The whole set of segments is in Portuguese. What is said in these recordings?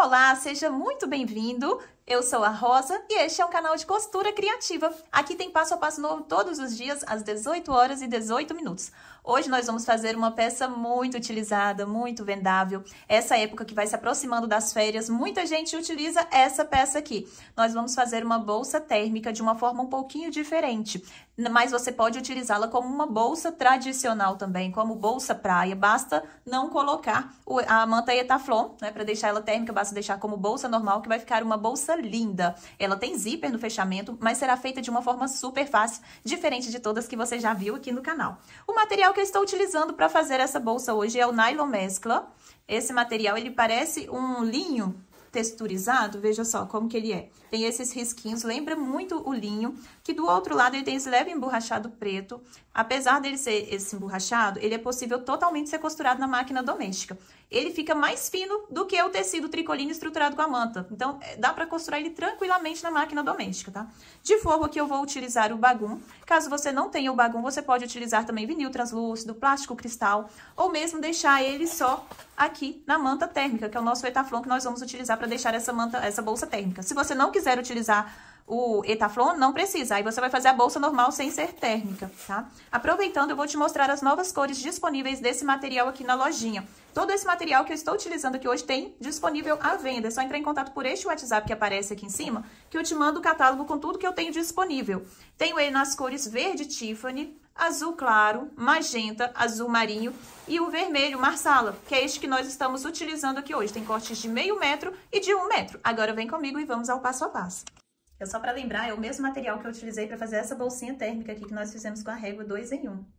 Olá, seja muito bem-vindo. Eu sou a Rosa e este é um canal de costura criativa. Aqui tem passo a passo novo todos os dias às 18 horas e 18 minutos. Hoje nós vamos fazer uma peça muito utilizada, muito vendável. Essa época que vai se aproximando das férias, muita gente utiliza essa peça aqui. Nós vamos fazer uma bolsa térmica de uma forma um pouquinho diferente, mas você pode utilizá-la como uma bolsa tradicional também, como bolsa praia. Basta não colocar a manta Etaflon, né, para deixar ela térmica, basta deixar como bolsa normal, que vai ficar uma bolsa linda. Ela tem zíper no fechamento, mas será feita de uma forma super fácil, diferente de todas que você já viu aqui no canal. O material que eu estou utilizando para fazer essa bolsa hoje é o nylon mescla. Esse material, ele parece um linho texturizado, veja só como que ele é. Tem esses risquinhos, lembra muito o linho, que do outro lado ele tem esse leve emborrachado preto. Apesar dele ser esse emborrachado, ele é possível totalmente ser costurado na máquina doméstica. Ele fica mais fino do que o tecido tricoline estruturado com a manta. Então, dá para costurar ele tranquilamente na máquina doméstica, tá? De forro aqui eu vou utilizar o bagum. Caso você não tenha o bagum, você pode utilizar também vinil translúcido, plástico cristal, ou mesmo deixar ele só aqui na manta térmica, que é o nosso Etaflon que nós vamos utilizar para deixar essa bolsa térmica. Se você não quiser utilizar o Etaflon, não precisa. Aí você vai fazer a bolsa normal sem ser térmica, tá? Aproveitando, eu vou te mostrar as novas cores disponíveis desse material aqui na lojinha. Todo esse material que eu estou utilizando aqui hoje tem disponível à venda. É só entrar em contato por este WhatsApp que aparece aqui em cima, que eu te mando o catálogo com tudo que eu tenho disponível. Tenho ele nas cores verde Tiffany, azul claro, magenta, azul marinho e o vermelho marsala, que é este que nós estamos utilizando aqui hoje. Tem cortes de meio metro e de 1 metro. Agora vem comigo e vamos ao passo a passo. Só para lembrar, é o mesmo material que eu utilizei para fazer essa bolsinha térmica aqui que nós fizemos com a régua 2 em 1.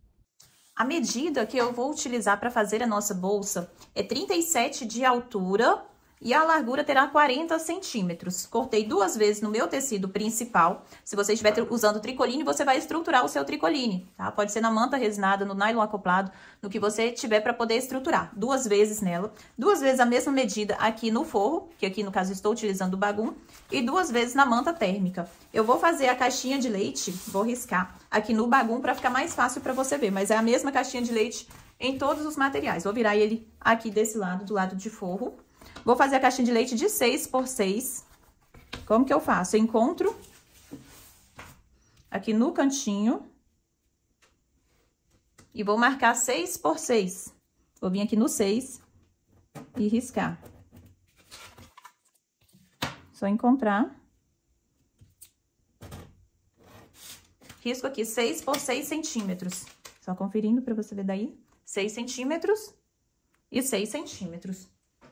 A medida que eu vou utilizar para fazer a nossa bolsa é 37 de altura e a largura terá 40 centímetros. Cortei 2 vezes no meu tecido principal. Se você estiver usando tricoline, você vai estruturar o seu tricoline, tá? Pode ser na manta resinada, no nylon acoplado, no que você tiver para poder estruturar. 2 vezes nela. 2 vezes a mesma medida aqui no forro, que aqui no caso estou utilizando o bagum, e 2 vezes na manta térmica. Eu vou fazer a caixinha de leite, vou riscar aqui no bagum para ficar mais fácil para você ver, mas é a mesma caixinha de leite em todos os materiais. Vou virar ele aqui desse lado, do lado de forro. Vou fazer a caixinha de leite de 6 por 6. Como que eu faço? Eu encontro aqui no cantinho e vou marcar 6 por 6. Vou vir aqui no 6 e riscar. Só encontrar. Risco aqui 6 por 6 centímetros. Só conferindo para você ver daí. 6 centímetros e 6 centímetros.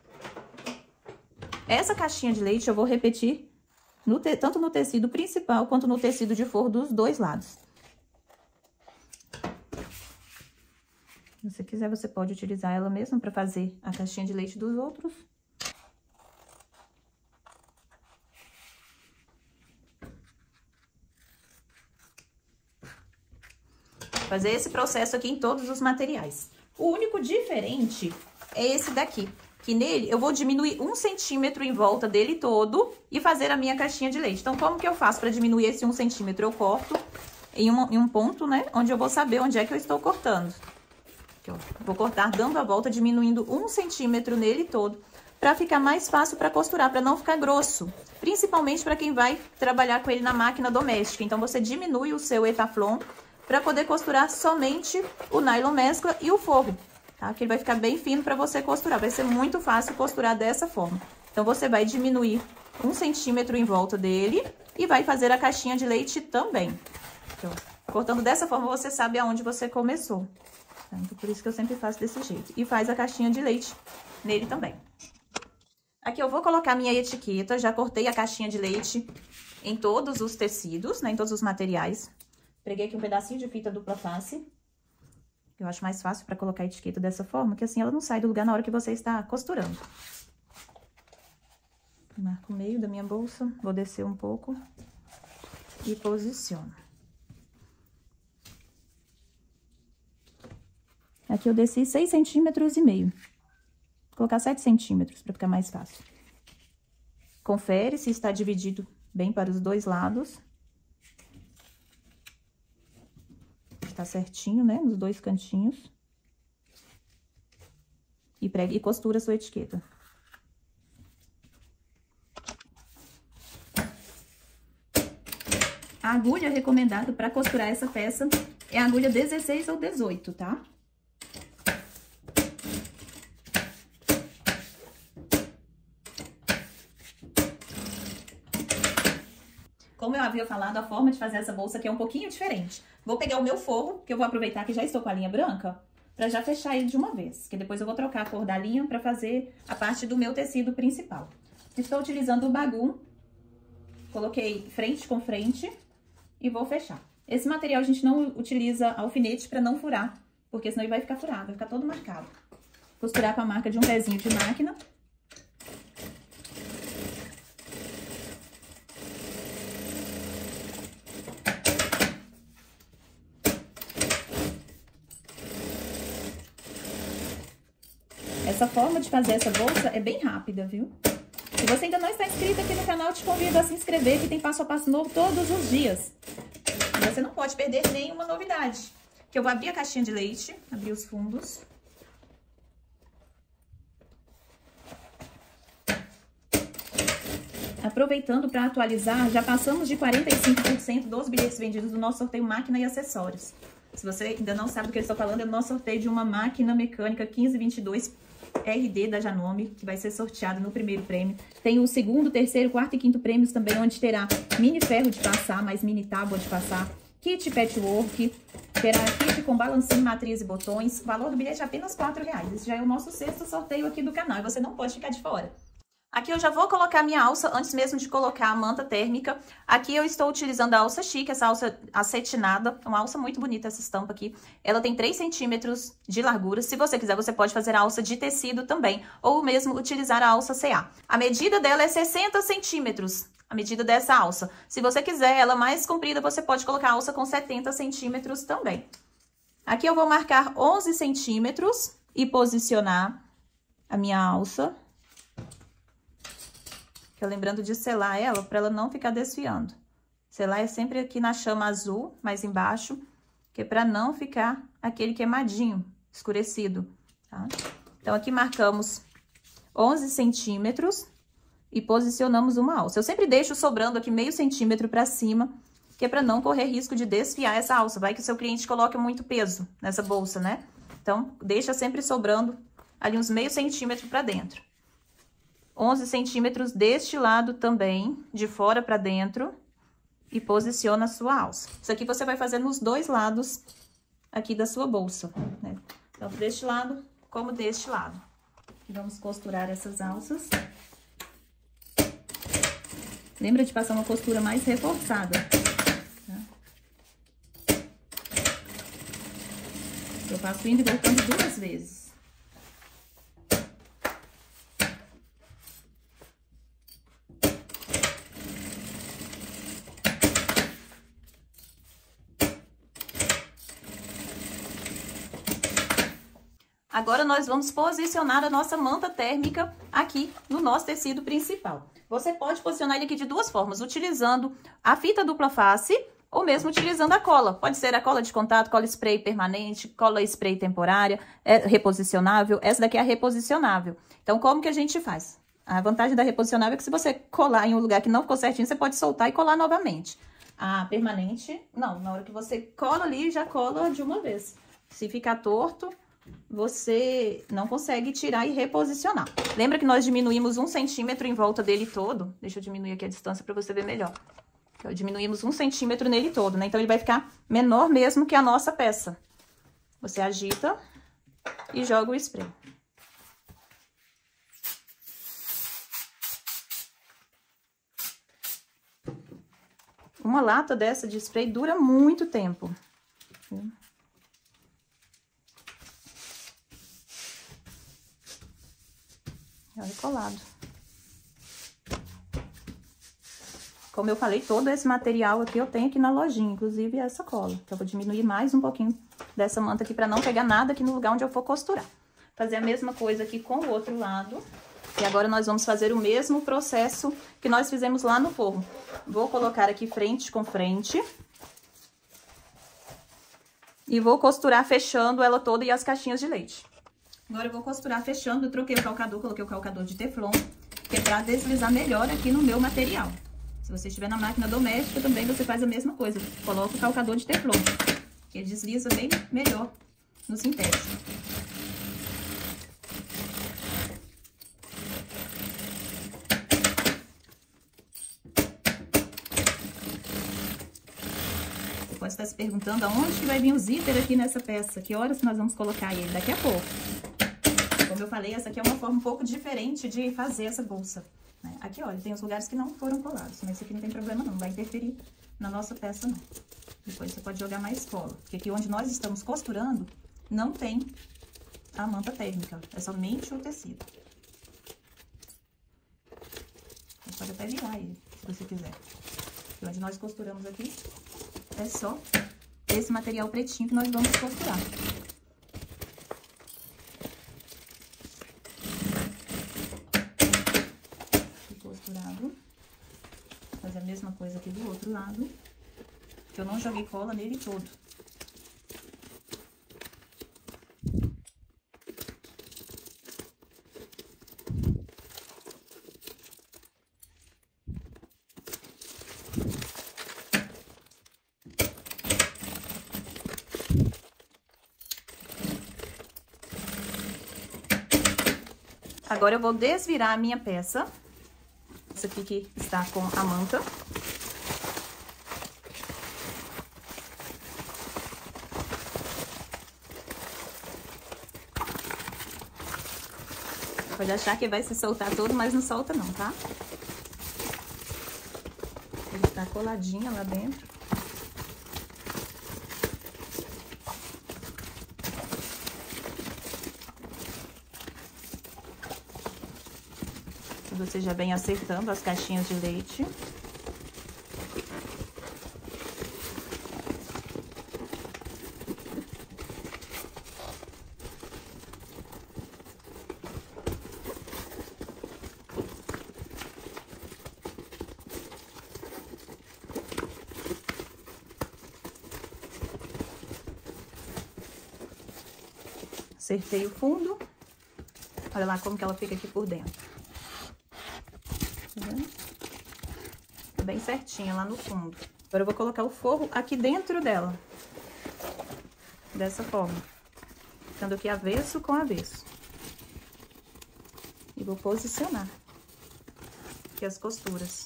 Essa caixinha de leite eu vou repetir tanto no tecido principal quanto no tecido de forro dos dois lados. Se você quiser, você pode utilizar ela mesma para fazer a caixinha de leite dos outros. Fazer esse processo aqui em todos os materiais. O único diferente é esse daqui. Que nele eu vou diminuir 1 centímetro em volta dele todo e fazer a minha caixinha de leite. Então, como que eu faço para diminuir esse 1 centímetro? Eu corto em um ponto, né? Onde eu vou saber onde é que eu estou cortando. Aqui, ó. Vou cortar dando a volta, diminuindo 1 centímetro nele todo, para ficar mais fácil para costurar, para não ficar grosso. Principalmente para quem vai trabalhar com ele na máquina doméstica. Então, você diminui o seu Etaflon para poder costurar somente o nylon mescla e o forro. Tá? Que ele vai ficar bem fino para você costurar. Vai ser muito fácil costurar dessa forma. Então, você vai diminuir 1 centímetro em volta dele e vai fazer a caixinha de leite também. Então, cortando dessa forma, você sabe aonde você começou. Tá? Então, por isso que eu sempre faço desse jeito. E faz a caixinha de leite nele também. Aqui eu vou colocar minha etiqueta. Já cortei a caixinha de leite em todos os tecidos, né? Em todos os materiais. Preguei aqui um pedacinho de fita dupla face. Eu acho mais fácil para colocar a etiqueta dessa forma, que assim ela não sai do lugar na hora que você está costurando. Marco o meio da minha bolsa, vou descer um pouco e posiciono. Aqui eu desci 6,5 centímetros. Vou colocar 7 centímetros para ficar mais fácil. Confere se está dividido bem para os dois lados. Tá certinho, né? Nos dois cantinhos. E costura a sua etiqueta. A agulha recomendada para costurar essa peça é a agulha 16 ou 18, tá? Como eu havia falado, a forma de fazer essa bolsa aqui é um pouquinho diferente. Vou pegar o meu forro, que eu vou aproveitar que já estou com a linha branca, para já fechar ele de uma vez. Que depois eu vou trocar a cor da linha para fazer a parte do meu tecido principal. Estou utilizando o bagum. Coloquei frente com frente e vou fechar. Esse material a gente não utiliza alfinete para não furar, porque senão ele vai ficar furado, vai ficar todo marcado. Costurar com a marca de um pezinho de máquina. Essa forma de fazer essa bolsa é bem rápida, viu? Se você ainda não está inscrito aqui no canal, te convido a se inscrever, que tem passo a passo novo todos os dias. E você não pode perder nenhuma novidade. Que eu vou abrir a caixinha de leite, abrir os fundos. Aproveitando para atualizar, já passamos de 45% dos bilhetes vendidos do nosso sorteio máquina e acessórios. Se você ainda não sabe do que eu estou falando, é o nosso sorteio de uma máquina mecânica 1522 RD da Janome, que vai ser sorteado no primeiro prêmio. Tem o segundo, terceiro, quarto e quinto prêmios também, onde terá mini ferro de passar, mais mini tábua de passar, kit patchwork, terá kit com balancinho, matriz e botões. O valor do bilhete é apenas R$4. Esse já é o nosso sexto sorteio aqui do canal e você não pode ficar de fora. Aqui eu já vou colocar minha alça antes mesmo de colocar a manta térmica. Aqui eu estou utilizando a alça chique, essa alça acetinada. É uma alça muito bonita essa estampa aqui. Ela tem 3 centímetros de largura. Se você quiser, você pode fazer a alça de tecido também. Ou mesmo utilizar a alça CA. A medida dela é 60 centímetros. A medida dessa alça. Se você quiser ela mais comprida, você pode colocar a alça com 70 centímetros também. Aqui eu vou marcar 11 centímetros e posicionar a minha alça. Lembrando de selar ela, para ela não ficar desfiando. Selar é sempre aqui na chama azul, mais embaixo, que é para não ficar aquele queimadinho, escurecido, tá? Então, aqui marcamos 11 centímetros e posicionamos uma alça. Eu sempre deixo sobrando aqui meio centímetro para cima, que é para não correr risco de desfiar essa alça. Vai que o seu cliente coloque muito peso nessa bolsa, né? Então, deixa sempre sobrando ali uns meio centímetro para dentro. 11 centímetros deste lado também, de fora para dentro, e posiciona a sua alça. Isso aqui você vai fazer nos dois lados aqui da sua bolsa, né? Tanto deste lado como deste lado. E vamos costurar essas alças. Lembra de passar uma costura mais reforçada, tá? Eu faço indo e voltando 2 vezes. Agora, nós vamos posicionar a nossa manta térmica aqui no nosso tecido principal. Você pode posicionar ele aqui de 2 formas, utilizando a fita dupla face ou mesmo utilizando a cola. Pode ser a cola de contato, cola spray permanente, cola spray temporária, reposicionável. Essa daqui é a reposicionável. Então, como que a gente faz? A vantagem da reposicionável é que se você colar em um lugar que não ficou certinho, você pode soltar e colar novamente. A permanente, não. Na hora que você cola ali, já cola de uma vez. Se ficar torto, você não consegue tirar e reposicionar. Lembra que nós diminuímos 1 centímetro em volta dele todo? Deixa eu diminuir aqui a distância para você ver melhor. Diminuímos 1 centímetro nele todo, né? Então, ele vai ficar menor mesmo que a nossa peça. Você agita e joga o spray. Uma lata dessa de spray dura muito tempo. Olha, colado. Como eu falei, todo esse material aqui eu tenho aqui na lojinha, inclusive essa cola. Então, eu vou diminuir mais um pouquinho dessa manta aqui para não pegar nada aqui no lugar onde eu for costurar. Fazer a mesma coisa aqui com o outro lado. E agora, nós vamos fazer o mesmo processo que nós fizemos lá no forro. Vou colocar aqui frente com frente. E vou costurar fechando ela toda e as caixinhas de leite. Agora eu vou costurar fechando, eu troquei o calcador, coloquei o calcador de teflon, que é pra deslizar melhor aqui no meu material. Se você estiver na máquina doméstica, também você faz a mesma coisa. Coloca o calcador de teflon, que ele desliza bem melhor no sintético. Você pode estar se perguntando aonde que vai vir o zíper aqui nessa peça, que horas nós vamos colocar ele? Daqui a pouco. Como eu falei, essa aqui é uma forma um pouco diferente de fazer essa bolsa. Aqui, olha, tem os lugares que não foram colados, mas isso aqui não tem problema não, vai interferir na nossa peça não. Depois você pode jogar mais cola, porque aqui onde nós estamos costurando, não tem a manta térmica, é somente o tecido. Você pode até virar ele, se você quiser. E onde nós costuramos aqui, é só esse material pretinho que nós vamos costurar. Costurado. Fazer a mesma coisa aqui do outro lado, que eu não joguei cola nele todo. Agora eu vou desvirar a minha peça. Essa aqui que está com a manta. Pode achar que vai se soltar todo, mas não solta não, tá? Ele está coladinha lá dentro. Você já vem acertando as caixinhas de leite. Acertei o fundo. Olha lá como que ela fica aqui por dentro. Tá bem certinha lá no fundo. Agora eu vou colocar o forro aqui dentro dela. Dessa forma. Ficando aqui avesso com avesso. E vou posicionar aqui as costuras.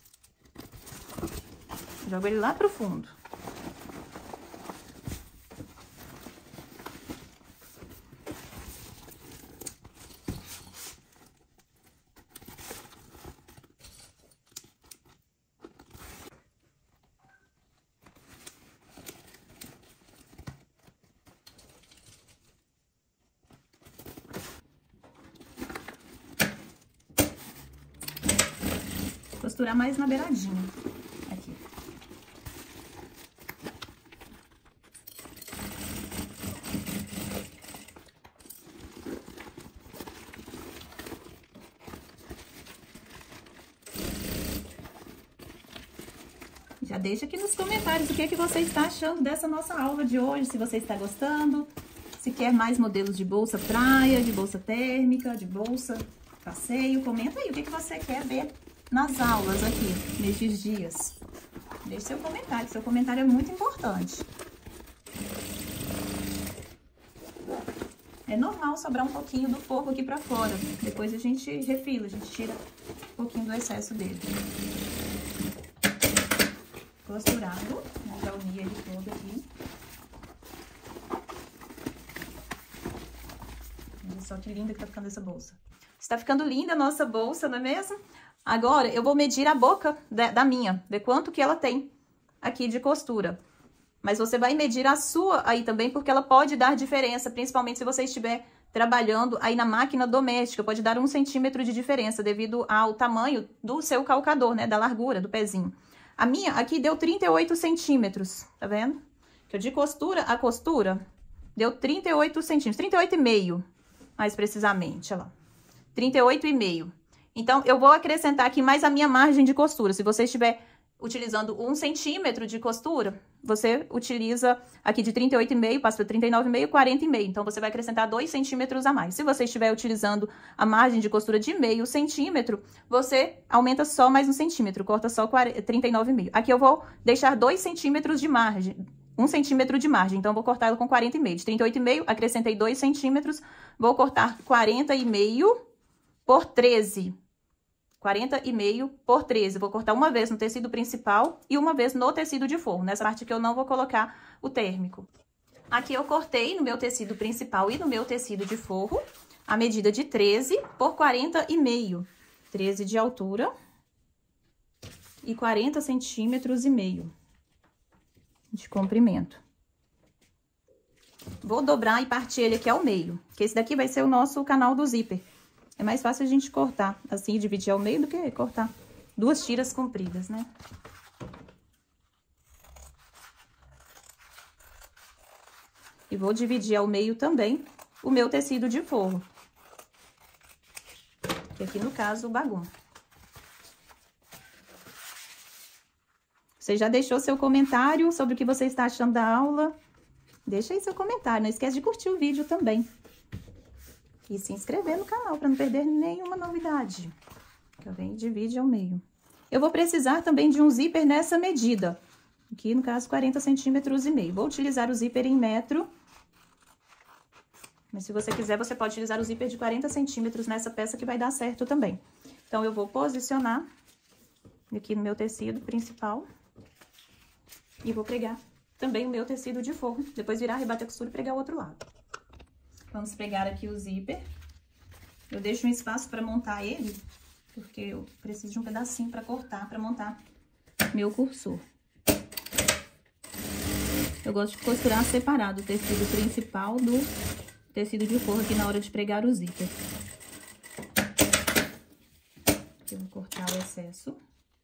Jogo ele lá pro fundo. Costurar mais na beiradinha, aqui. Já deixa aqui nos comentários o que é que você está achando dessa nossa aula de hoje, se você está gostando, se quer mais modelos de bolsa praia, de bolsa térmica, de bolsa passeio, comenta aí o que é que você quer ver nas aulas aqui, nesses dias. Deixe seu comentário é muito importante. É normal sobrar um pouquinho do forro aqui pra fora, depois a gente refila, a gente tira um pouquinho do excesso dele. Costurado, né? Já uni ele todo aqui. Olha só que linda que tá ficando essa bolsa. Está ficando linda a nossa bolsa, não é mesmo? Agora, eu vou medir a boca da minha, ver quanto que ela tem aqui de costura. Mas você vai medir a sua aí também, porque ela pode dar diferença, principalmente se você estiver trabalhando aí na máquina doméstica. Pode dar 1 centímetro de diferença devido ao tamanho do seu calcador, né? Da largura do pezinho. A minha aqui deu 38 centímetros, tá vendo? Que eu de costura a costura deu 38 centímetros, 38,5 mais precisamente, olha lá. 38,5. Então, eu vou acrescentar aqui mais a minha margem de costura. Se você estiver utilizando 1 centímetro de costura, você utiliza aqui de 38,5, passa para 39,5, 40,5. Então, você vai acrescentar 2 centímetros a mais. Se você estiver utilizando a margem de costura de meio centímetro, você aumenta só mais 1 centímetro, corta só 39,5. Aqui eu vou deixar 2 centímetros de margem, 1 centímetro de margem. Então, eu vou cortar ela com 40,5. De 38,5, acrescentei 2 centímetros, vou cortar 40,5 por 13. 40,5 por 13. Vou cortar uma vez no tecido principal e uma vez no tecido de forro. Nessa parte aqui eu não vou colocar o térmico. Aqui eu cortei no meu tecido principal e no meu tecido de forro a medida de 13 por 40,5. 13 de altura e 40 centímetros e meio de comprimento. Vou dobrar e partir ele aqui ao meio, que esse daqui vai ser o nosso canal do zíper. É mais fácil a gente cortar, assim, dividir ao meio do que cortar 2 tiras compridas, né? E vou dividir ao meio também o meu tecido de forro. Que aqui, no caso, o bagum. Você já deixou seu comentário sobre o que você está achando da aula? Deixa aí seu comentário, não esquece de curtir o vídeo também. E se inscrever no canal para não perder nenhuma novidade. Que eu venho e divide ao meio. Eu vou precisar também de um zíper nessa medida. Aqui, no caso, 40 centímetros e meio. Vou utilizar o zíper em metro. Mas se você quiser, você pode utilizar o zíper de 40 centímetros nessa peça que vai dar certo também. Então, eu vou posicionar aqui no meu tecido principal. E vou pregar também o meu tecido de forro. Depois virar, rebater a costura e pregar o outro lado. Vamos pregar aqui o zíper. Eu deixo um espaço para montar ele, porque eu preciso de um pedacinho para cortar, para montar meu cursor. Eu gosto de costurar separado o tecido principal do tecido de forro aqui na hora de pregar o zíper. Aqui eu vou cortar o excesso.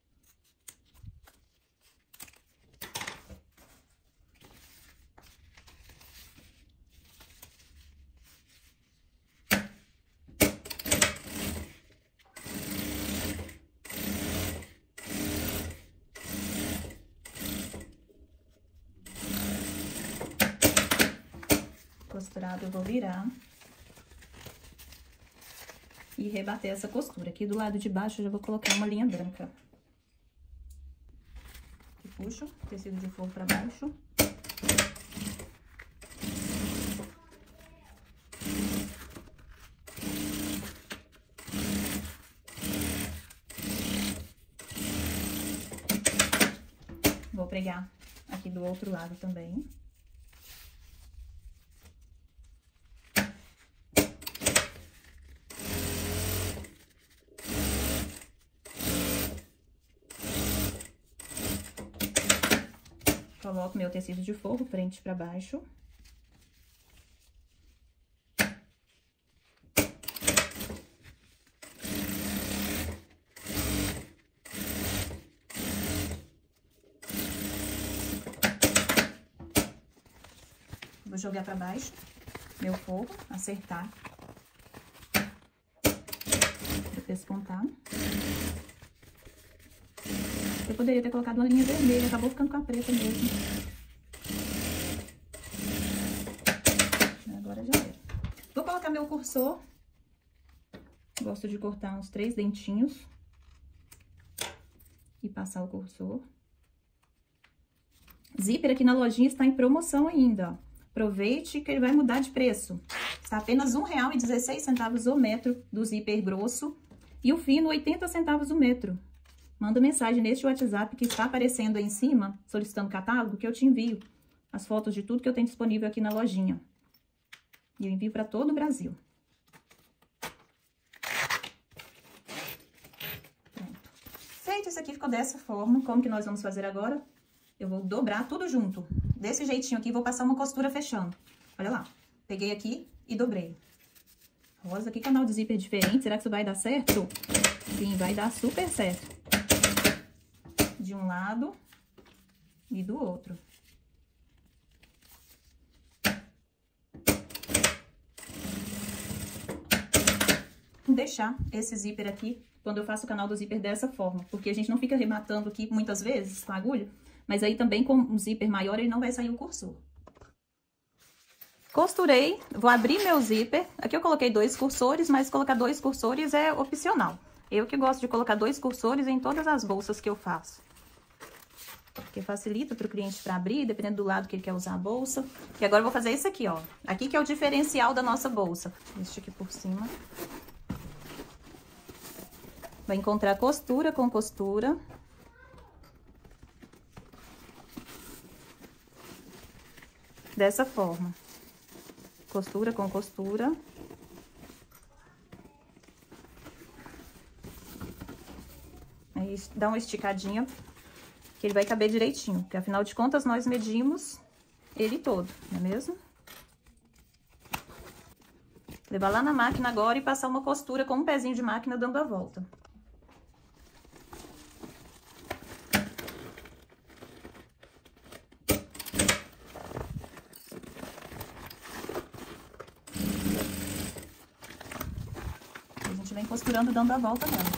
Costurado, eu vou virar e rebater essa costura. Aqui do lado de baixo eu já vou colocar uma linha branca. E puxo o tecido de forro para baixo. Vou pregar aqui do outro lado também. Coloco meu tecido de forro frente para baixo. Vou jogar para baixo meu forro, acertar. Para pespontar. Eu poderia ter colocado uma linha vermelha, acabou ficando com a preta mesmo. Agora já era. Vou colocar meu cursor. Gosto de cortar uns 3 dentinhos. E passar o cursor. Zíper aqui na lojinha está em promoção ainda, ó. Aproveite que ele vai mudar de preço. Está apenas R$ 1,16 o metro do zíper grosso. E o fino, 80 centavos o metro. Manda mensagem neste WhatsApp que está aparecendo aí em cima, solicitando catálogo, que eu te envio as fotos de tudo que eu tenho disponível aqui na lojinha. E eu envio para todo o Brasil. Pronto. Feito isso aqui, ficou dessa forma. Como que nós vamos fazer agora? Eu vou dobrar tudo junto. Desse jeitinho aqui, vou passar uma costura fechando. Olha lá. Peguei aqui e dobrei. Rosa, que canal de zíper diferente. Será que isso vai dar certo? Sim, vai dar super certo. De um lado e do outro. Vou deixar esse zíper aqui quando eu faço o canal do zíper dessa forma, porque a gente não fica rematando aqui muitas vezes com a agulha, mas aí também com um zíper maior ele não vai sair o cursor. Costurei, vou abrir meu zíper. Aqui eu coloquei 2 cursores, mas colocar 2 cursores é opcional. Eu que gosto de colocar 2 cursores em todas as bolsas que eu faço. Porque facilita para o cliente para abrir, dependendo do lado que ele quer usar a bolsa. E agora eu vou fazer isso aqui, ó. Aqui que é o diferencial da nossa bolsa. Este aqui por cima. Vai encontrar costura com costura. Dessa forma. Costura com costura. Aí dá uma esticadinha, que ele vai caber direitinho. Porque afinal de contas nós medimos ele todo, não é mesmo? Levar lá na máquina agora e passar uma costura com um pezinho de máquina dando a volta. A gente vem costurando dando a volta nela.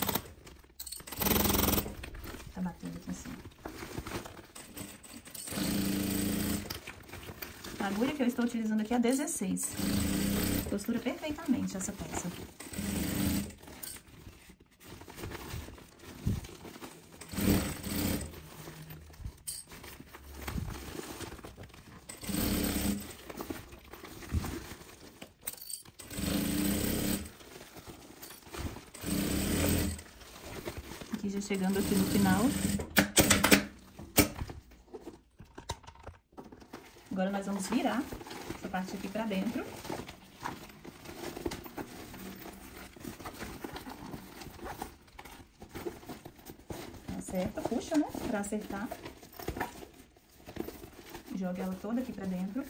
Tá batendo aqui em cima. A agulha que eu estou utilizando aqui é a 16. Costura perfeitamente essa peça. Aqui já chegando aqui no final. Agora nós vamos virar essa parte aqui pra dentro. Acerta, puxa, né? Pra acertar. Joga ela toda aqui pra dentro.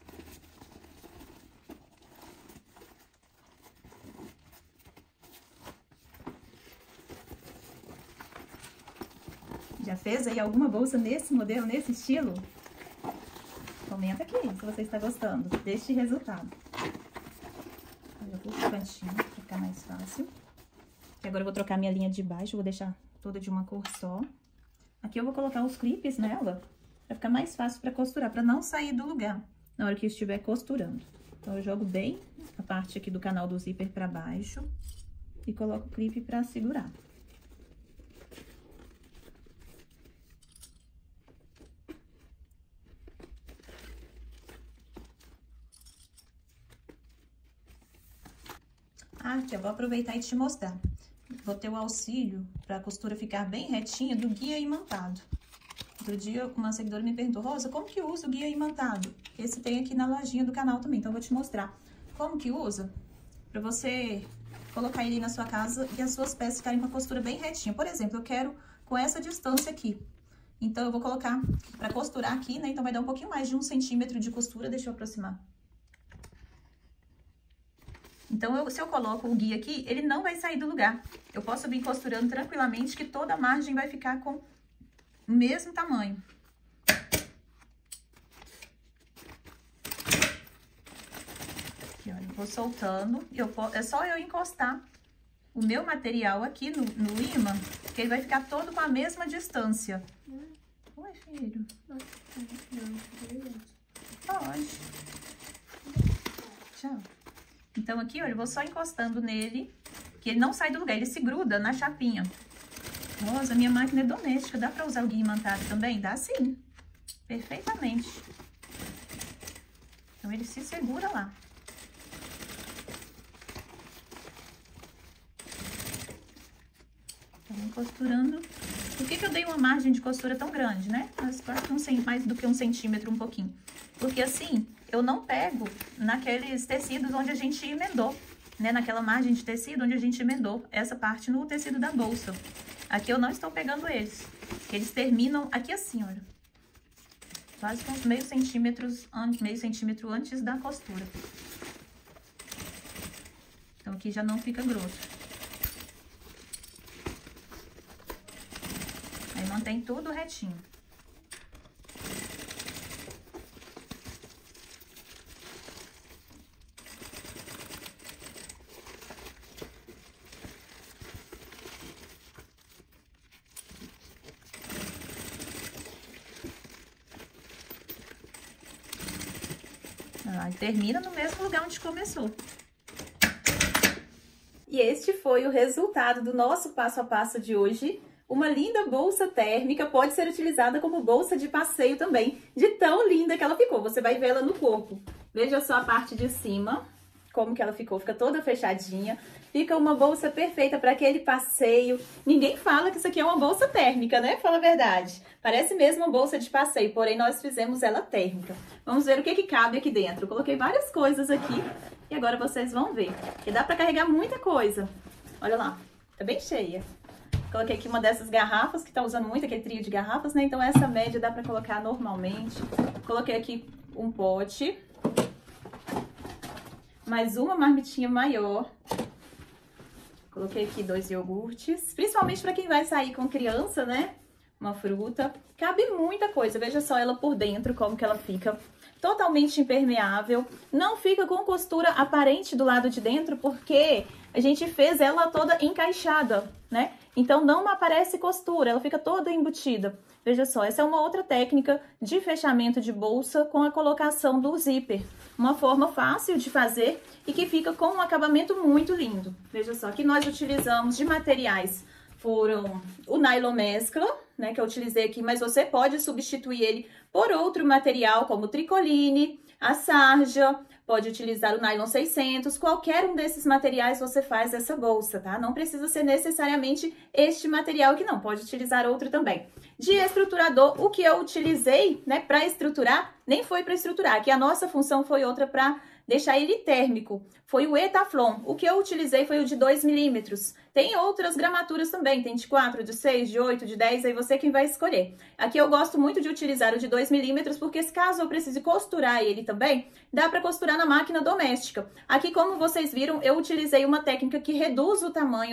Já fez aí alguma bolsa nesse modelo, nesse estilo? Comenta aqui se você está gostando deste resultado. Eu vou pro cantinho pra ficar mais fácil. E agora eu vou trocar minha linha de baixo, vou deixar toda de uma cor só. Aqui eu vou colocar os clipes nela, pra ficar mais fácil pra costurar, pra não sair do lugar na hora que eu estiver costurando. Então eu jogo bem a parte aqui do canal do zíper pra baixo e coloco o clipe pra segurar. Aqui, eu vou aproveitar e te mostrar. Vou ter o auxílio para a costura ficar bem retinha do guia imantado. Outro dia, uma seguidora me perguntou, Rosa, como que usa o guia imantado? Esse tem aqui na lojinha do canal também, então eu vou te mostrar como que usa para você colocar ele na sua casa e as suas peças ficarem com a costura bem retinha. Por exemplo, eu quero com essa distância aqui. Então, eu vou colocar para costurar aqui, né? Então, vai dar um pouquinho mais de 1 centímetro de costura. Deixa eu aproximar. Então, se eu coloco o guia aqui, ele não vai sair do lugar. Eu posso vir costurando tranquilamente, que toda a margem vai ficar com o mesmo tamanho. Aqui, olha, eu vou soltando. É só eu encostar o meu material aqui no ímã, que ele vai ficar todo com a mesma distância. Oi, filho. Pode. Tchau. Então, aqui, olha, eu vou só encostando nele, que ele não sai do lugar, ele se gruda na chapinha. Nossa, a minha máquina é doméstica, dá pra usar o guia imantado também? Dá sim, perfeitamente. Então, ele se segura lá. Então, costurando. Por que eu dei uma margem de costura tão grande, né? Mas quase mais do que 1 centímetro, um pouquinho. Porque assim, eu não pego naqueles tecidos onde a gente emendou, né? Naquela margem de tecido onde a gente emendou essa parte no tecido da bolsa. Aqui eu não estou pegando eles. Eles terminam aqui assim, olha. Quase com uns meio centímetro antes da costura. Então aqui já não fica grosso. Aí mantém tudo retinho. Aí termina no mesmo lugar onde começou. E este foi o resultado do nosso passo a passo de hoje. Uma linda bolsa térmica, pode ser utilizada como bolsa de passeio também, de tão linda que ela ficou. Você vai ver ela no corpo. Veja só a parte de cima, como que ela ficou, fica toda fechadinha. Fica uma bolsa perfeita para aquele passeio. Ninguém fala que isso aqui é uma bolsa térmica, né? Fala a verdade. Parece mesmo uma bolsa de passeio, porém nós fizemos ela térmica. Vamos ver o que cabe aqui dentro. Eu coloquei várias coisas aqui e agora vocês vão ver. Que dá para carregar muita coisa. Olha lá, tá bem cheia. Coloquei aqui uma dessas garrafas, que tá usando muito aquele trio de garrafas, né? Então essa média dá pra colocar normalmente. Coloquei aqui um pote. Mais uma marmitinha maior. Coloquei aqui 2 iogurtes. Principalmente pra quem vai sair com criança, né? Uma fruta. Cabe muita coisa. Veja só ela por dentro, como que ela fica. Totalmente impermeável. Não fica com costura aparente do lado de dentro, porque a gente fez ela toda encaixada, né? Então não aparece costura, ela fica toda embutida. Veja só, essa é uma outra técnica de fechamento de bolsa com a colocação do zíper. Uma forma fácil de fazer e que fica com um acabamento muito lindo. Veja só, aqui nós utilizamos de materiais, foram o nylon mescla, né, que eu utilizei aqui, mas você pode substituir ele por outro material, como o tricoline, a sarja, pode utilizar o nylon 600, qualquer um desses materiais você faz essa bolsa, tá? Não precisa ser necessariamente este material aqui não, pode utilizar outro também. De estruturador, o que eu utilizei, né, para estruturar, nem foi para estruturar, aqui a nossa função foi outra para deixar ele térmico, foi o Etaflon. O que eu utilizei foi o de 2 milímetros. Tem outras gramaturas também, tem de 4, de 6, de 8, de 10, aí você quem vai escolher. Aqui eu gosto muito de utilizar o de 2 milímetros, porque caso eu precise costurar ele também, dá para costurar na máquina doméstica. Aqui, como vocês viram, eu utilizei uma técnica que reduz o tamanho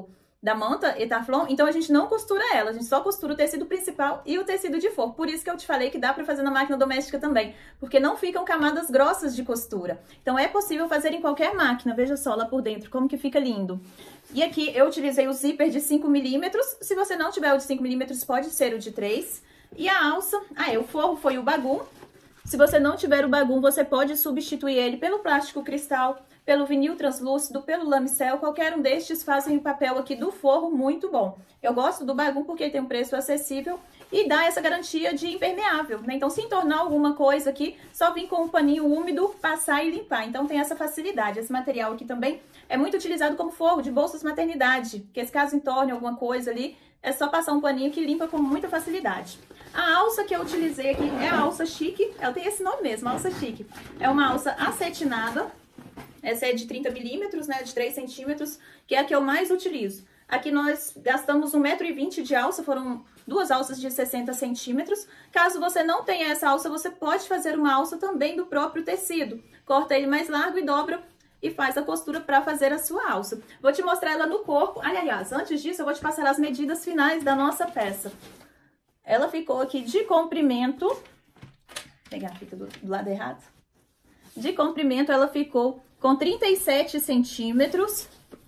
da manta Etaflon, então a gente não costura ela, a gente só costura o tecido principal e o tecido de forro. Por isso que eu te falei que dá pra fazer na máquina doméstica também, porque não ficam camadas grossas de costura. Então é possível fazer em qualquer máquina, veja só lá por dentro como que fica lindo. E aqui eu utilizei o zíper de 5 milímetros, se você não tiver o de 5 milímetros pode ser o de 3. E a alça, o forro foi o bagum. Se você não tiver o bagum, você pode substituir ele pelo plástico cristal, pelo vinil translúcido, pelo lamicel, qualquer um destes fazem o papel aqui do forro muito bom. Eu gosto do bagum porque ele tem um preço acessível e dá essa garantia de impermeável, né? Então, se entornar alguma coisa aqui, só vir com um paninho úmido, passar e limpar. Então, tem essa facilidade. Esse material aqui também é muito utilizado como forro de bolsas maternidade, que se caso entorne alguma coisa ali, é só passar um paninho que limpa com muita facilidade. A alça que eu utilizei aqui é a alça chique, ela tem esse nome mesmo, alça chique. É uma alça acetinada. Essa é de 30 milímetros, né, de 3 centímetros, que é a que eu mais utilizo. Aqui nós gastamos 1,20 m de alça, foram 2 alças de 60 centímetros. Caso você não tenha essa alça, você pode fazer uma alça também do próprio tecido. Corta ele mais largo e dobra e faz a costura para fazer a sua alça. Vou te mostrar ela no corpo. Aliás, antes disso eu vou te passar as medidas finais da nossa peça. Ela ficou aqui de comprimento. Vou pegar a fita do lado errado. De comprimento ela ficou com 37 centímetros.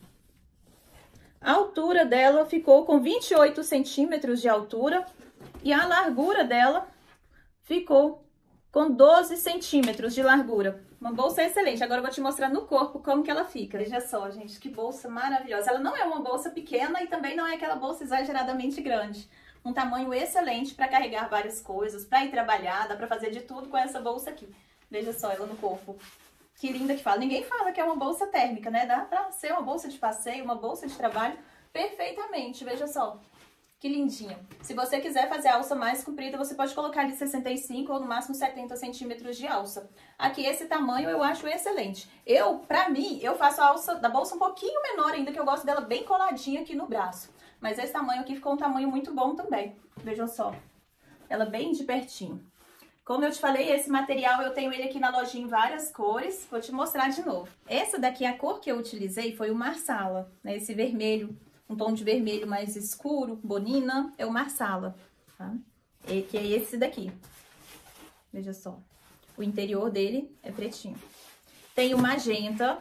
A altura dela ficou com 28 centímetros de altura. E a largura dela ficou com 12 centímetros de largura. Uma bolsa excelente. Agora eu vou te mostrar no corpo como que ela fica. Veja só, gente, que bolsa maravilhosa. Ela não é uma bolsa pequena e também não é aquela bolsa exageradamente grande. Um tamanho excelente para carregar várias coisas, para ir trabalhar, dá para fazer de tudo com essa bolsa aqui. Veja só ela no corpo. Que linda que fala. Ninguém fala que é uma bolsa térmica, né? Dá pra ser uma bolsa de passeio, uma bolsa de trabalho perfeitamente. Veja só. Que lindinha. Se você quiser fazer a alça mais comprida, você pode colocar ali 65 ou no máximo 70 centímetros de alça. Aqui esse tamanho eu acho excelente. Pra mim, eu faço a alça da bolsa um pouquinho menor ainda, que eu gosto dela bem coladinha aqui no braço. Mas esse tamanho aqui ficou um tamanho muito bom também. Vejam só. Ela bem de pertinho. Como eu te falei, esse material eu tenho ele aqui na lojinha em várias cores. Vou te mostrar de novo. Essa daqui, a cor que eu utilizei foi o Marsala, né? Esse vermelho, um tom de vermelho mais escuro, bonina, é o Marsala, tá? Que é esse daqui. Veja só. O interior dele é pretinho. Tem o magenta.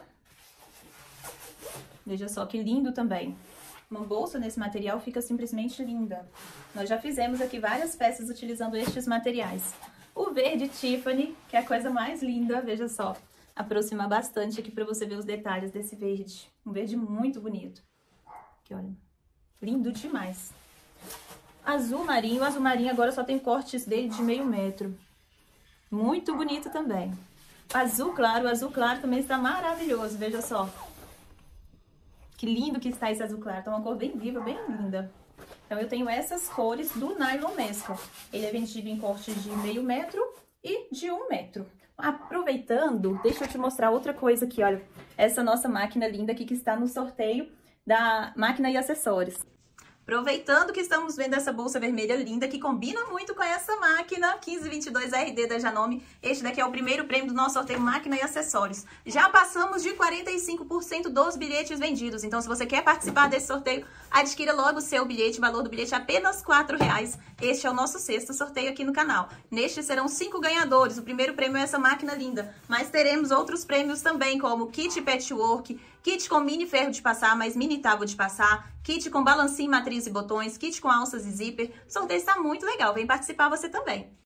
Veja só que lindo também. Uma bolsa nesse material fica simplesmente linda. Nós já fizemos aqui várias peças utilizando estes materiais. o verde Tiffany, que é a coisa mais linda, veja só. Aproximar bastante aqui pra você ver os detalhes desse verde. Um verde muito bonito. Aqui, olha. Lindo demais. Azul marinho. O azul marinho agora só tem cortes dele de meio metro. Muito bonito também. Azul claro. O azul claro também está maravilhoso, veja só. Que lindo que está esse azul claro. Tá uma cor bem viva, bem linda. Então, eu tenho essas cores do Nylon Mescla. Ele é vendido em cortes de meio metro e de 1 metro. Aproveitando, deixa eu te mostrar outra coisa aqui, olha. Essa nossa máquina linda aqui que está no sorteio da máquina e acessórios. Aproveitando que estamos vendo essa bolsa vermelha linda, que combina muito com essa máquina 1522RD da Janome. Este daqui é o primeiro prêmio do nosso sorteio máquina e acessórios. Já passamos de 45% dos bilhetes vendidos. Então, se você quer participar desse sorteio, adquira logo o seu bilhete. O valor do bilhete é apenas R$4. Este é o nosso sexto sorteio aqui no canal. Neste serão 5 ganhadores. O primeiro prêmio é essa máquina linda. Mas teremos outros prêmios também, como kit patchwork, kit com mini ferro de passar, mais mini tábua de passar, kit com balancinho, matriz e botões, kit com alças e zíper. O sorteio está muito legal, vem participar você também.